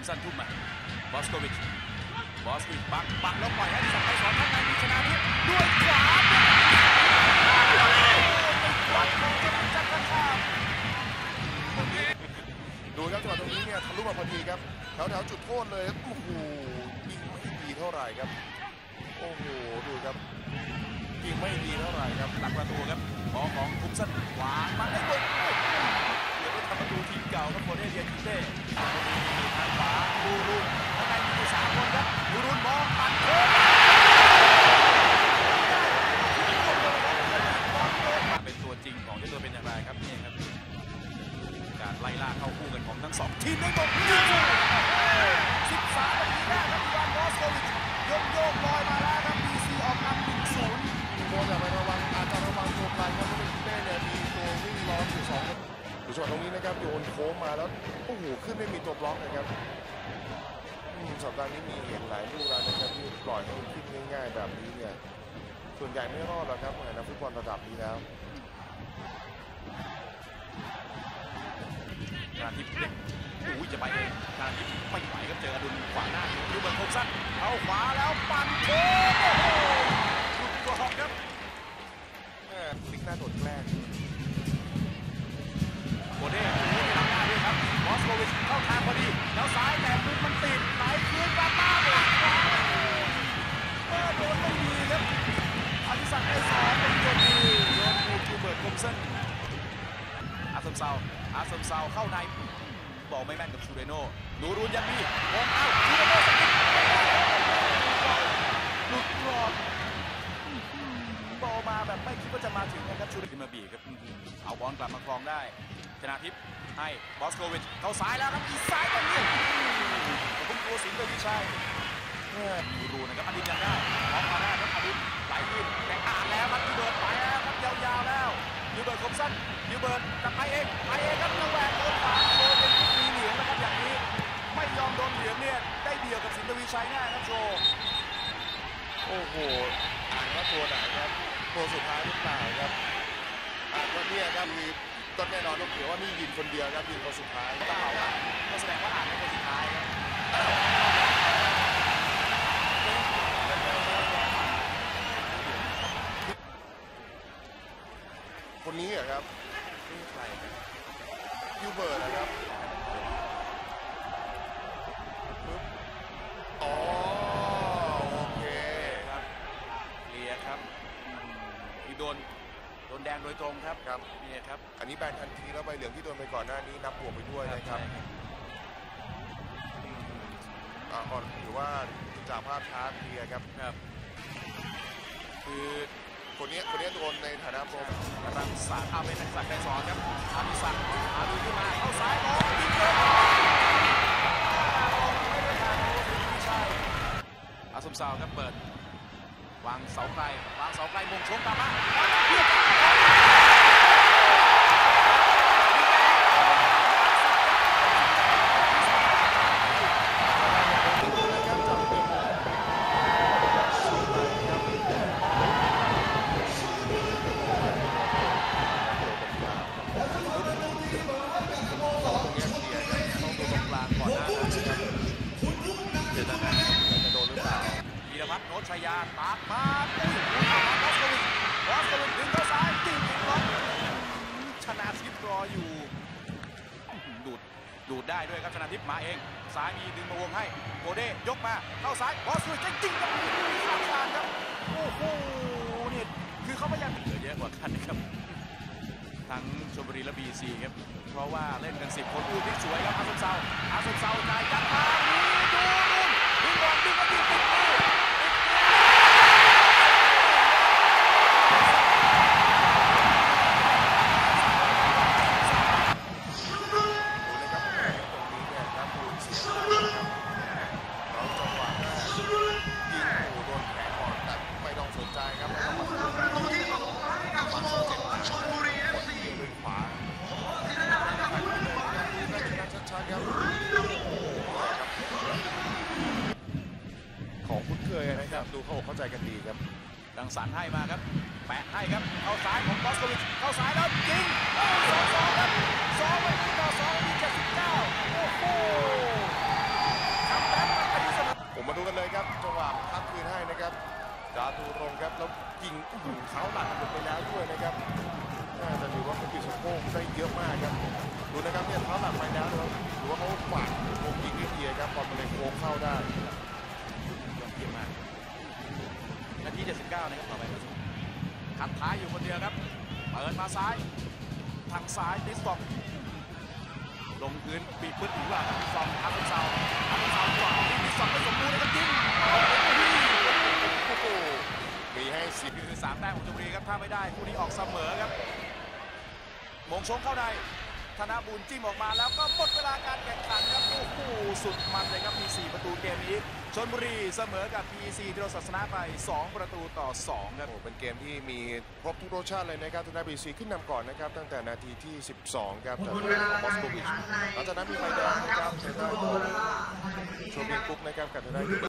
สั้นทุ่มมาบอสโควิชบังแล้วปล่อยให้สักไปสอนข้างในมีชนะทิพย์ด้วยขวาดูครับจังหวะตรงนี้เนี่ยทะลุมาพอดีครับแถวจุดโทษเลยโอ้โหยิงไม่ดีเท่าไหร่ครับโอ้โหดูครับยิงไม่ดีเท่าไหร่ครับหลักประตูครับบอลของทุ่มสั้นขวามาได้บอลเดี๋ยวไปทำประตูทีมเก่าครับโคเดเดียนเต้ทางขวาดูข้างในมี3 คนครับดูรุนมองปั่นโค้งเป็นตัวจริงของที่ตัวเป็นอย่างไรครับนี่ครับการไล่ล่าเข้าคู่กันของทั้ง2ทีมได้ตกยิง13 นาทีแรกครับอีวานบอสโควิชโยกลอยมาแล้วครับ BC ออกนำ 1-0 โมอย่าไประวังอาจจะระวังตัวไกลครับเพราะเป็นเต้เนี่ยมีตัววิ่งล้อมอยู่2 คนดูจังหวะตรงนี้นะครับโยนโค้งมาแล้วโอ้โหขึ้นไม่มีตัวบล็อกนะครับสัปดาห์นี้มีเห็นหลายลูกแล้วนะครับที่ปล่อยให้ขึ้นง่ายๆแบบนี้เนี่ยส่วนใหญ่ไม่รอดหรอกครับนักฟุตบอลระดับนี้แล้วการทิพย์เล็กจะไปเองการทิพย์ไม่ไหวครับเจออดุลขวาหน้าดูเบิร์นโคมสั้นเอาขวาแล้วปั่นโค้งลูกกรอบครับลิกหน้าโดดแกล้งโคเด้ไม่รับหน้าด้วยครับบอสโควิชเข้าทางพอดีแล้วซ้ายแต่มุมมันติดไหลคืนกลับมาเลยโดนไม่ดีครับอดิศักดิ์ได้2เป็นตัวดีโดนดูเบิร์นโคมสั้นอาสมเซาเข้าในบอลไม่แม่นกับชูเรโน่นูรุนยังมีวงเอาชูเรโน่สกิดหลุดกรอบบอลมาแบบไม่คิดว่าจะมาถึงนะครับชูเรโน่ขึ้นมาบีครับเอาบอลกลับมาครองได้ชนะทิพย์ให้บอสโควิชเข้าซ้ายแล้วครับอีซ้ายตรงนี้ผมกลัวสิงห์เลยพี่ชัยนูรุนนะครับอดินยังได้ออกมาได้ครับอดินไหลขึ้นแต่อ่านแล้วครับยูเบิร์ตไปแล้วครับยาวๆแล้วยูเบิร์ตคมสั้นยูเบิร์ตจะไปเองครับระแวงโดนขวาโดนเป็นลูกมีเหลืองนะครับอย่างนี้ไม่ยอมโดนเหลืองเนี่ยได้เดี่ยวกับสิงห์ทวีชัยง่ายครับโชว์โอ้โหอ่านว่าตัวไหนครับตัวสุดท้ายหรือเปล่าครับอ่านว่าเนี่ยครับมีต้นแน่นอนต้องเขียนว่านี่ยินคนเดียวครับยินคนสุดท้ายก็แสดงว่าอ่านเป็นคนสุดท้ายครับคนนี้เหรอครับใครยูเบิร์ตนะครับอ๋อโอเคครับเคลียร์ครับที่โดนแดงโดยตรงครับนี่ครับอันนี้แบนทันทีแล้วใบเหลืองที่โดนไปก่อนหน้านี้นับบวกไปด้วยนะครับก่อนหรือว่าจากภาพช้าเคลียร์ครับคือคนนี้โดนในฐานะโปรรังสรรค์เป็นนักสักดิ์ไกรสอนครับอดิศักดิ์ดูขึ้นมาเข้าซ้ายลงยิงเลยอาสมเซาครับเปิดวางเสาไกลมงชงกลับมาโนชยาปากมาบอสโควิชดึงเข้าซ้ายยิงอีกล็อกชนะทิพย์รออยู่ดูดได้ด้วยครับชนะทิพย์มาเองซ้ายมีดึงมาวงให้โกเด้ยกมาเข้าซ้ายบอสโควิชจริงๆครับขาดครับโอ้โหนี่คือเขาพยายามเยอะกว่ากันนะครับทั้งชลบุรีและBCครับเพราะว่าเล่นกัน10 คนพลิกสวยครับอาสมเซาจ่ายยัดมาดึงบอลดึงมาติดของคุ้นเคยนะครับดูเข้าใจกันดีครับดังสรรให้มาครับแปะให้ครับเข้าซ้ายของบอสโควิชเข้าซ้ายแล้วยิง2-2ครับ2 ไปที่ต่อ2 ที่ 79โอ้โหาตูรงครับแล้วยิงเท้าหลังหลุดไปแล้วด้วยนะครับแต่ถือว่าเขาปิดสะโพกได้เยอะมากครับดูนะครับเนี่ยเท้าหลังไปแล้วนะครับถือว่าเขากวาดวงยิงได้ดีครับบอลมันเลยโค้งเข้าได้ยอดเยี่ยมมากนาที79นะครับต่อไปขัดท้ายอยู่คนเดียวครับเปิดมาซ้ายทางซ้ายดิสฟองลงพื้นปีกพื้นถึงว่าดิสฟองทำเป็นเสาขวาดิสฟองไม่สมบูรณ์นะครับยิงโอ้โหมีให้10 คือ3แต้มของชลบุรีครับถ้าไม่ได้คู่นี้ออกเสมอครับมงชงเข้าในธนบุญจิ้มออกมาแล้วก็หมดเวลาการแข่งขันครับโอ้โหสุดมันเลยครับมี4ประตูเกมนี้ชลบุรีเสมอกับ PEC ที่เราชนะไป2ประตูต่อ2ครับเป็นเกมที่มีครบทุกรสชาติเลยนะครับธนบุรีขึ้นนำก่อนนะครับตั้งแต่นาทีที่12ครับจากบอสโควิชหลังจากนั้นมีใบแดงนะครับทางด้านของโชเบียนกุ๊กนะครับกับทางด้าน